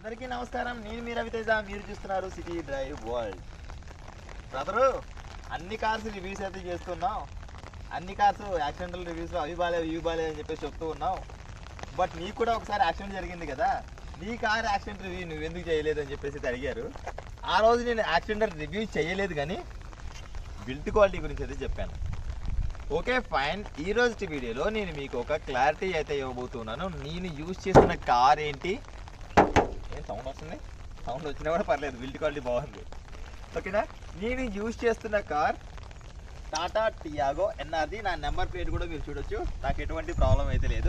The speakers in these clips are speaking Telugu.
అందరికీ నమస్కారం. నేను మీ రవితేజ. మీరు చూస్తున్నారు సిటీ డ్రైవ్ వరల్డ్. బ్రదరు, అన్ని కార్స్ రివ్యూస్ అయితే చేస్తున్నాం. అన్ని కార్స్ యాక్సిడెంటల్ రివ్యూస్లో అవి బాలే అని చెప్పేసి చెప్తూ ఉన్నాం. బట్ నీకు కూడా ఒకసారి యాక్సిడెంట్ జరిగింది కదా, నీ కార్ యాక్సిడెంట్ రివ్యూ నువ్వు ఎందుకు చేయలేదు అని చెప్పేసి అడిగారు. ఆ రోజు నేను యాక్సిడెంటల్ రివ్యూ చేయలేదు, కానీ బిల్ట్ క్వాలిటీ గురించి అయితే చెప్పాను. Okay fine. ఈరోజు వీడియోలో నేను మీకు ఒక క్లారిటీ అయితే ఇవ్వబోతున్నాను. నేను యూజ్ చేస్తున్న కార్ ఏంటి, ఏం సౌండ్ వస్తుంది, సౌండ్ వచ్చినా కూడా పర్లేదు, బిల్ట్ క్వాలిటీ బాగుంది. ఓకేనా. నేను యూజ్ చేస్తున్న కార్ టాటా టియాగో ఎన్ఆర్ది. నా నెంబర్ ప్లేట్ కూడా మీరు చూడొచ్చు, నాకు ఎటువంటి ప్రాబ్లం అయితే లేదు.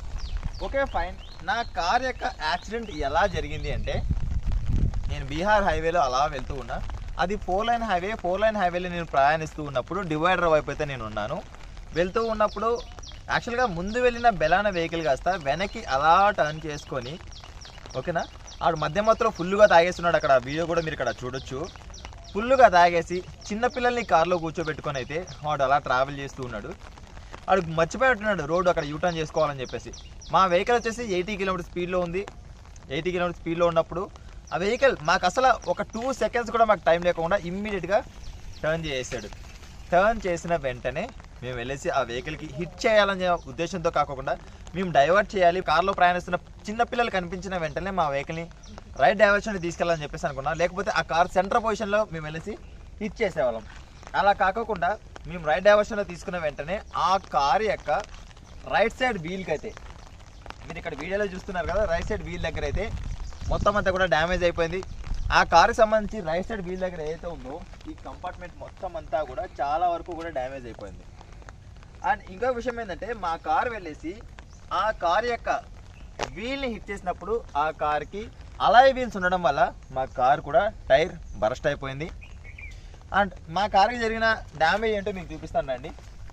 Okay fine. నా కార్ యొక్క యాక్సిడెంట్ ఎలా జరిగింది అంటే, నేను బీహార్ హైవేలో అలా వెళ్తూ ఉన్నా. అది 4 లైన్ హైవే. 4 లైన్ హైవేలో నేను ప్రయాణిస్తూ ఉన్నప్పుడు డివైడర్ వైపు అయితే నేను ఉన్నాను. వెళ్తూ ఉన్నప్పుడు యాక్చువల్గా ముందు వెళ్ళిన బెలానా వెహికల్ కాస్త వెనక్కి అలా టర్న్ చేసుకొని, ఓకేనా, ఆడు మధ్యలో ఫుల్గా తాగేస్తున్నాడు. అక్కడ వీడియో కూడా మీరు ఇక్కడ చూడొచ్చు. ఫుల్గా తాగేసి చిన్నపిల్లల్ని కార్లో కూర్చోబెట్టుకొని అయితే వాడు అలా ట్రావెల్ చేస్తూ ఉన్నాడు. వాడు మర్చిపోయి రోడ్డు అక్కడ యూటర్న్ చేసుకోవాలని చెప్పేసి. మా వెహికల్ వచ్చేసి 80 కిలోమీటర్ స్పీడ్లో ఉంది. 80 కిలోమీటర్ స్పీడ్లో ఉన్నప్పుడు ఆ వెహికల్ మాకు అసలు ఒక 2 సెకండ్స్ కూడా మాకు టైం లేకుండా ఇమ్మీడియట్గా టర్న్ చేసాడు. టర్న్ చేసిన వెంటనే మేము వెళ్ళేసి ఆ వెహికల్కి హిట్ చేయాలనే ఉద్దేశంతో కాకుండా మేము డైవర్ట్ చేయాలి. కార్లో ప్రయాణిస్తున్న చిన్నపిల్లలు కనిపించిన వెంటనే మా వెహికల్ని రైట్ డైవర్షన్ తీసుకెళ్ళాలని చెప్పేసి అనుకున్నాం. లేకపోతే ఆ కార్ సెంటర్ పొజిషన్లో మేము వెళ్ళేసి హిట్ చేసేవాళ్ళం. అలా కాకుండా మేము రైట్ డైవర్షన్లో తీసుకున్న వెంటనే ఆ కార్ యొక్క రైట్ సైడ్ వీల్కి అయితే, మీరు ఇక్కడ వీడియోలో చూస్తున్నారు కదా, రైట్ సైడ్ వీల్ దగ్గర అయితే మొత్తం అంతా కూడా డ్యామేజ్ అయిపోయింది. ఆ కారుకి సంబంధించి రైట్ సైడ్ వీల్ దగ్గర ఏదైతే ఉందో ఈ కంపార్ట్మెంట్ మొత్తం అంతా కూడా చాలా వరకు కూడా డ్యామేజ్ అయిపోయింది. అండ్ ఇంకో విషయం ఏంటంటే, మా కార్ వెళ్ళేసి ఆ కార్ యొక్క వీల్ని హిట్ చేసినప్పుడు ఆ కార్కి అలాయ్ వీల్స్ ఉండడం వల్ల మా కార్ కూడా టైర్ బరస్ట్ అయిపోయింది. అండ్ మా కార్కి జరిగిన డ్యామేజ్ ఏంటో మీకు చూపిస్తానండి.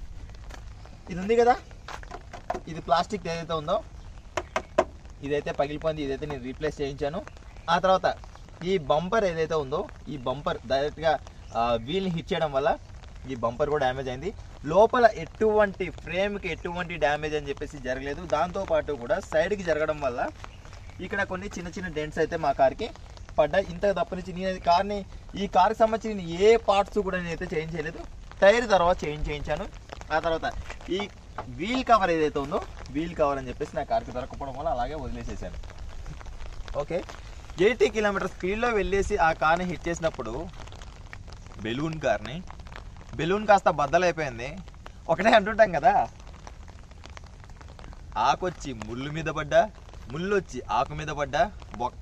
ఇది ఉంది కదా, ఇది ప్లాస్టిక్ ఏదైతే ఉందో ఇదైతే పగిలిపోయింది. ఇదైతే నేను రీప్లేస్ చేయించాను. ఆ తర్వాత ఈ బంపర్ ఏదైతే ఉందో ఈ బంపర్ డైరెక్ట్గా వీల్ని హిట్ చేయడం వల్ల ఈ బంపర్ కూడా డ్యామేజ్ అయింది. లోపల ఎటువంటి ఫ్రేమ్కి ఎటువంటి డ్యామేజ్ అని చెప్పేసి జరగలేదు. దాంతోపాటు కూడా సైడ్కి జరగడం వల్ల ఇక్కడ కొన్ని చిన్న చిన్న డెంట్స్ అయితే మా కార్కి పడ్డాయి. ఇంత తప్పనిచ్చి నేను ఈ కార్కి సంబంధించి నేను ఏ పార్ట్స్ కూడా నేనైతే చేంజ్ చేయలేదు. టైర్ తర్వాత చేయించాను. ఆ తర్వాత ఈ వీల్ కవర్ ఏదైతే ఉందో వీల్ కవర్ అని చెప్పేసి నా కార్కి దొరకపోవడం వల్ల అలాగే వదిలేసేసాను. ఓకే. 80 కిలోమీటర్ స్పీడ్లో వెళ్ళేసి ఆ కార్ని హిట్ చేసినప్పుడు బెలూన్ కాస్త బద్దలైపోయింది. ఒకటే అంటుంటాం కదా, ఆకొచ్చి ముళ్ళు మీద పడ్డా, ముళ్ళు వచ్చి ఆకు మీద పడ్డా, బొక్క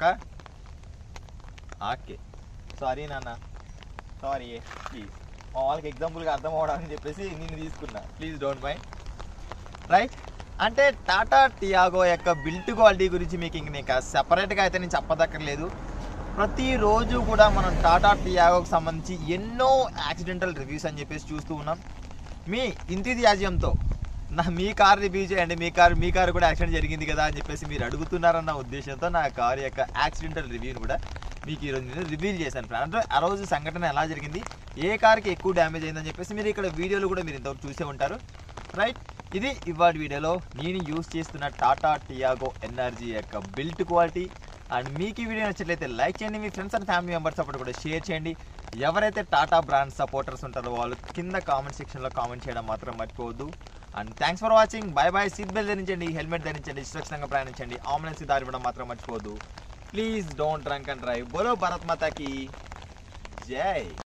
ఆకే. సారీ నాన్న, సారీ ప్లీజ్. మా వాళ్ళకి ఎగ్జాంపుల్గా అర్థం అవ్వడానికి చెప్పేసి నేను తీసుకున్నా, ప్లీజ్ డోంట్ మైండ్. రైట్. అంటే టాటా టియాగో యొక్క బిల్ట్ క్వాలిటీ గురించి మీకు ఇంక సెపరేట్గా అయితే నేను చెప్పదక్కర్లేదు. ప్రతిరోజు కూడా మనం టాటా టియాగోకి సంబంధించి ఎన్నో యాక్సిడెంటల్ రివ్యూస్ అని చెప్పేసి చూస్తూ ఉన్నాం. మీ ఇంతియాజ్యంతో మీ కార్ రివ్యూ చేయండి, మీ కారు కూడా యాక్సిడెంట్ జరిగింది కదా అని చెప్పేసి మీరు అడుగుతున్నారన్న ఉద్దేశంతో నా కారు యొక్క యాక్సిడెంటల్ రివ్యూని కూడా మీకు ఈరోజు నేను రివీల్ చేశాను. అంటే ఆ రోజు సంఘటన ఎలా జరిగింది, ఏ కార్కి ఎక్కువ డ్యామేజ్ అయిందని చెప్పేసి మీరు ఇక్కడ వీడియోలు కూడా మీరు ఇంతవరకు చూసే ఉంటారు. రైట్. ఇది ఇవాటి వీడియోలో నేను యూజ్ చేస్తున్న టాటా టియాగో ఎన్ఆర్జీ యొక్క బిల్ట్ క్వాలిటీ. అండ్ మీకు ఈ వీడియో నచ్చినట్లయితే లైక్ చేయండి, మీ ఫ్రెండ్స్ అండ్ ఫ్యామిలీ మెంబర్స్ అప్పుడు కూడా షేర్ చేయండి. ఎవరైతే టాటా బ్రాండ్ సపోర్టర్స్ ఉంటారో వాళ్ళు కింద కామెంట్ సెక్షన్లో కామెంట్ చేయడం మాత్రం మర్చిపోవద్దు. And thanks for watching. Bye bye. Seat belt ధరించండి, హెల్మెట్ ధరించండి, సురక్షితంగా ప్రయాణించండి, అంబులెన్స్కి దారి ఇవ్వడం మాత్రం మర్చిపోవద్దు. Please don't drunk and drive. బోలో భారత్ మాతాకి జై.